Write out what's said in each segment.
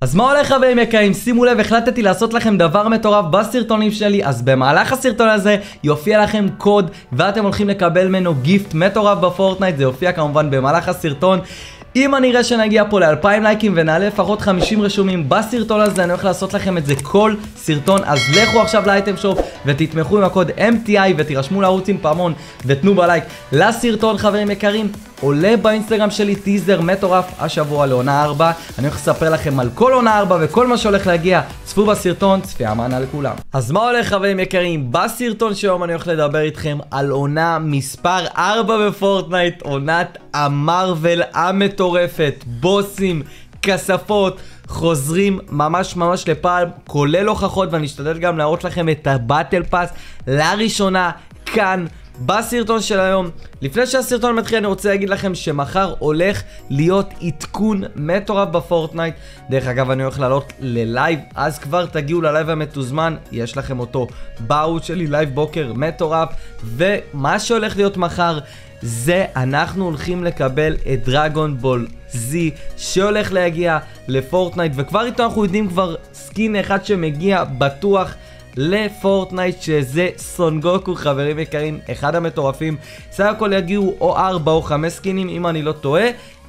אז מה הולך חברים יקרים? שימו לב, החלטתי לעשות לכם דבר מטורף בסרטונים שלי. אז במהלך הסרטון הזה יופיע לכם קוד ואתם הולכים לקבל ממנו גיפט מטורף בפורטנייט. זה יופיע כמובן במהלך הסרטון. אם אני אראה שנגיע פה ל2000 לייקים ונעלה לפחות 50 רשומים בסרטון הזה, אני הולך לעשות לכם את זה כל סרטון. אז לכו עכשיו לאייטם שופ ותתמכו עם הקוד MTI ותירשמו לערוץ עם פעמון ותנו בלייק לסרטון. חברים יקרים, עולה באינסטגרם שלי טיזר מטורף השבוע לעונה 4. אני הולך לספר לכם על כל עונה 4 וכל מה שהולך להגיע. צפו בסרטון, צפייה מענה לכולם. אז מה הולך חברים יקרים? בסרטון שהיום אני הולך לדבר איתכם על עונה מספר 4 בפורטנייט, עונת המרוול המטורפת. בוסים, כספות, חוזרים ממש לפעם, כולל הוכחות, ואני אשתדל גם להראות לכם את הבטל פאס לראשונה כאן בסרטון של היום. לפני שהסרטון מתחיל אני רוצה להגיד לכם שמחר הולך להיות עדכון מטורף בפורטנייט. דרך אגב אני הולך לעלות ללייב, אז כבר תגיעו ללייב המתוזמן, יש לכם אותו בערוץ שלי, לייב בוקר מטורף. ומה שהולך להיות מחר זה אנחנו הולכים לקבל את דרגון בול זי שהולך להגיע לפורטנייט, וכבר איתו אנחנו יודעים כבר סקין אחד שמגיע בטוח לפורטנייט, שזה סונגוקו. חברים יקרים, אחד המטורפים. סך הכל יגיעו או 4 או 5 סקינים אם אני לא טועה,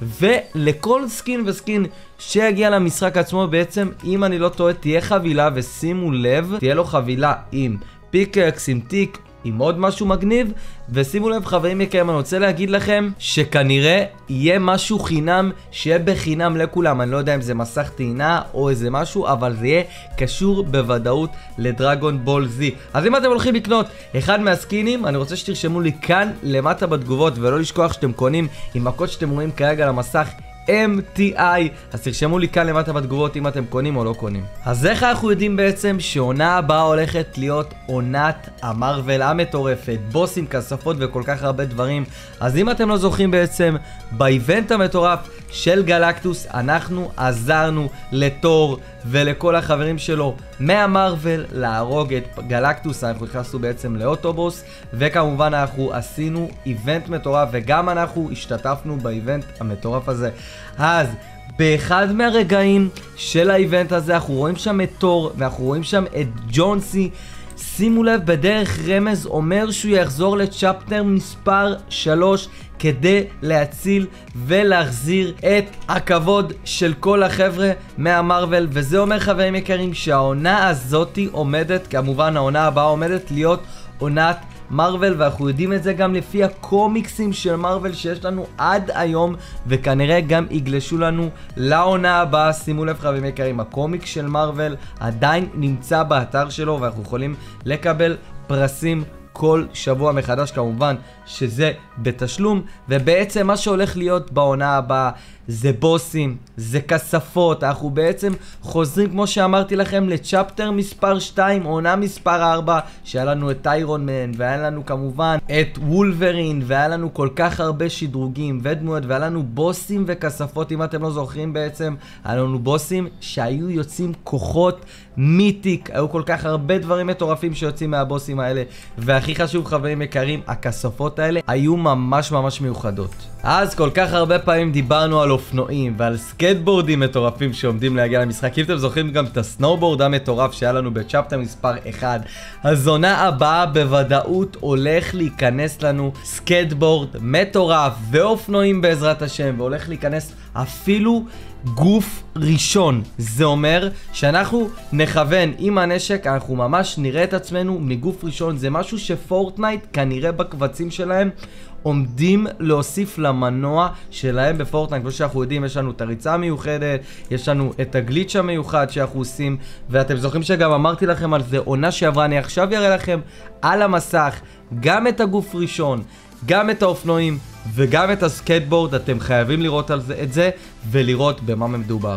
ולכל סקין וסקין שיגיע למשחק עצמו בעצם אם אני לא טועה תהיה חבילה, ושימו לב, תהיה לו חבילה עם פיקקס, עם טיק, עם עוד משהו מגניב. ושימו לב חברים יקרים, אני רוצה להגיד לכם שכנראה יהיה משהו חינם, שיהיה בחינם לכולם. אני לא יודע אם זה מסך טעינה או איזה משהו, אבל זה יהיה קשור בוודאות לדרגון בול זי. אז אם אתם הולכים לקנות אחד מהסקינים, אני רוצה שתרשמו לי כאן למטה בתגובות, ולא לשכוח שאתם קונים עם הקוד שאתם רואים כרגע למסך MTI, אז תרשמו לי כאן למטה בתגובות אם אתם קונים או לא קונים. אז איך אנחנו יודעים בעצם שעונה הבאה הולכת להיות עונת המרוול המטורפת, בוסים, כספות וכל כך הרבה דברים? אז אם אתם לא זוכרים בעצם, באיבנט המטורף של גלקטוס אנחנו עזרנו לתור ולכל החברים שלו מהמרוול להרוג את גלקטוס. אנחנו נכנסנו בעצם לאוטובוס, וכמובן אנחנו עשינו איבנט מטורף וגם אנחנו השתתפנו באיבנט המטורף הזה. אז באחד מהרגעים של האיבנט הזה אנחנו רואים שם את תור ואנחנו רואים שם את ג'ונסי. שימו לב, בדרך רמז אומר שהוא יחזור לצ'פטר מספר 3 כדי להציל ולהחזיר את הכבוד של כל החבר'ה מהמרוול. וזה אומר חברים יקרים שהעונה הזאתי עומדת, כמובן העונה הבאה עומדת להיות עונת מרוול, ואנחנו יודעים את זה גם לפי הקומיקסים של מרוול שיש לנו עד היום, וכנראה גם יגלשו לנו לעונה הבאה. שימו לב חברים יקרים, הקומיקס של מרוול עדיין נמצא באתר שלו ואנחנו יכולים לקבל פרסים כל שבוע מחדש, כמובן שזה בתשלום. ובעצם מה שהולך להיות בעונה הבאה זה בוסים, זה כספות. אנחנו בעצם חוזרים כמו שאמרתי לכם לצ'פטר מספר 2, עונה מספר 4, שהיה לנו את איירון מן והיה לנו כמובן את וולברין והיה לנו כל כך הרבה שדרוגים ודמויות והיה לנו בוסים וכספות. אם אתם לא זוכרים בעצם, היה לנו בוסים שהיו יוצאים כוחות מיתיק, היו כל כך הרבה דברים מטורפים שיוצאים מהבוסים האלה, והכי חשוב חברים יקרים, הכספות האלה היו ממש מיוחדות. אז כל כך הרבה פעמים דיברנו על אופנועים ועל סקייטבורדים מטורפים שעומדים להגיע למשחק. אם אתם זוכרים גם את הסנואובורד המטורף שהיה לנו בצ'פטר מספר 1, אז עונה הבאה בוודאות הולך להיכנס לנו סקייטבורד מטורף ואופנועים בעזרת השם, והולך להיכנס אפילו גוף ראשון. זה אומר שאנחנו נכוון עם הנשק, אנחנו ממש נראה את עצמנו מגוף ראשון. זה משהו שפורטנייט כנראה בקבצים שלהם עומדים להוסיף למנוע שלהם בפורטנייט. כמו שאנחנו יודעים, יש לנו את הריצה המיוחדת, יש לנו את הגליץ' המיוחד שאנחנו עושים, ואתם זוכרים שגם אמרתי לכם על זה עונה שעברה. אני עכשיו אראה לכם על המסך גם את הגוף ראשון, גם את האופנועים וגם את הסקייטבורד. אתם חייבים לראות את זה ולראות במה מדובר.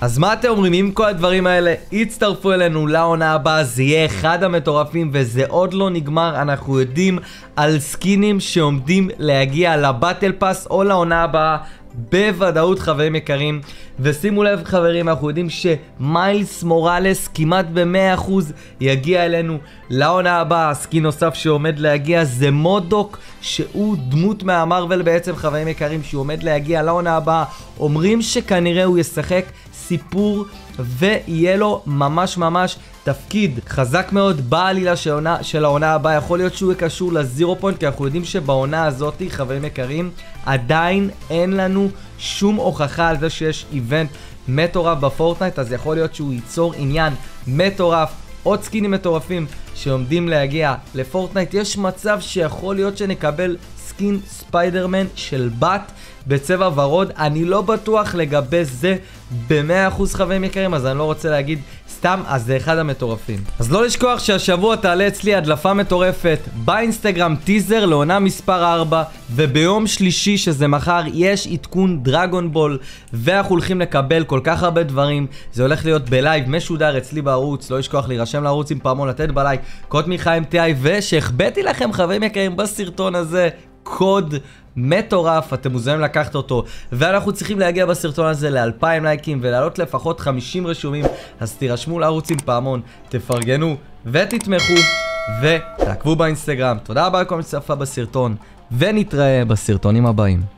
אז מה אתם אומרים? אם כל הדברים האלה יצטרפו אלינו לעונה הבאה, זה יהיה אחד המטורפים, וזה עוד לא נגמר. אנחנו יודעים על סקינים שעומדים להגיע לבטל פאס או לעונה הבאה בוודאות, חברים יקרים. ושימו לב חברים, אנחנו יודעים שמיילס מוראלס כמעט ב100% יגיע אלינו לעונה הבאה. סקין נוסף שעומד להגיע זה מודוק, שהוא דמות מהמרוול בעצם, חברים יקרים, שהוא עומד להגיע לעונה הבאה. אומרים שכנראה הוא ישחק סיפור ויהיה לו ממש תפקיד חזק מאוד בעלילה של העונה הבאה. יכול להיות שהוא יקשור לזירו פוינט, כי אנחנו יודעים שבעונה הזאת, חברים יקרים, עדיין אין לנו שום הוכחה על זה שיש איבנט מטורף בפורטנייט, אז יכול להיות שהוא ייצור עניין מטורף, עוד סקינים מטורפים שעומדים להגיע לפורטנייט. יש מצב שיכול להיות שנקבל סקין ספיידרמן של בת בצבע ורוד, אני לא בטוח לגבי זה ב100% חברים יקרים, אז אני לא רוצה להגיד סתם, אז זה אחד המטורפים. אז לא לשכוח שהשבוע תעלה אצלי הדלפה מטורפת באינסטגרם, טיזר לעונה מספר 4, וביום שלישי שזה מחר יש עדכון דרגון בול, ואנחנו הולכים לקבל כל כך הרבה דברים. זה הולך להיות בלייב משודר אצלי בערוץ, לא לשכוח להירשם לערוץ עם פעמון, לתת בלייק קוד מחיים TI, ושהחבאתי לכם חברים יקרים בסרטון הזה קוד מטורף, אתם מוזמנים לקחת אותו, ואנחנו צריכים להגיע בסרטון הזה ל2000 לייקים ולעלות לפחות 50 רשומים, אז תירשמו לערוץ עם פעמון, תפרגנו ותתמכו ותעקבו באינסטגרם. תודה רבה לכל מי שצפה בסרטון, ונתראה בסרטונים הבאים.